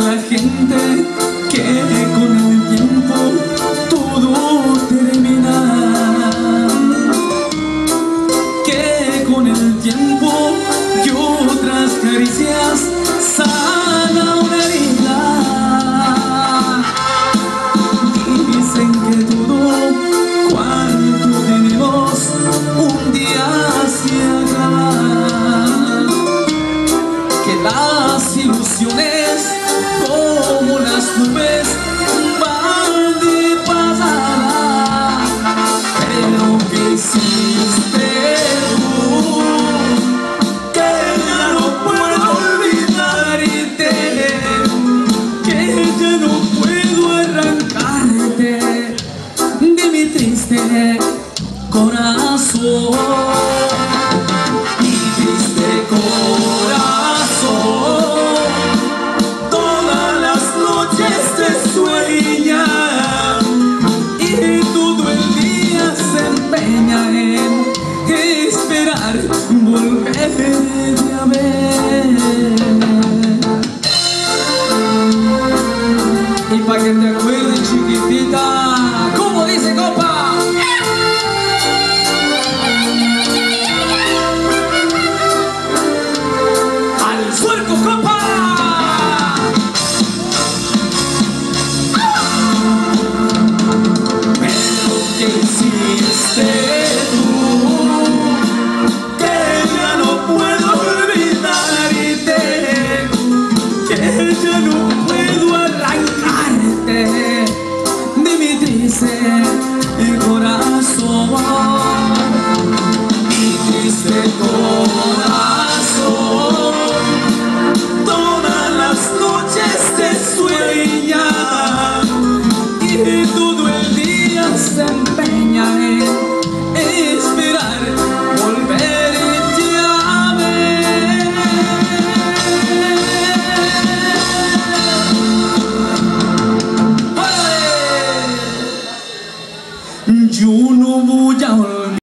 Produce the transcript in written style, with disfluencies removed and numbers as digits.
la gente que con el tiempo todo termina, que con el tiempo y otras caricias sana una herida. Dicen que todo cuanto tenemos un día se acaba, que las ilusiones como las nubes van de pasada, pero que hiciste tú, que ya no puedo olvidarte, que ya no puedo arrancarte de mi triste corazón. Mi triste corazón todas las noches te sueña y todo el día se empeña en esperar volverte a ver. Y pa' que te acuerdes, chiquitita, ¿cómo dice, compa? ¡Al suerco, compa! Pero ¿qué hiciste?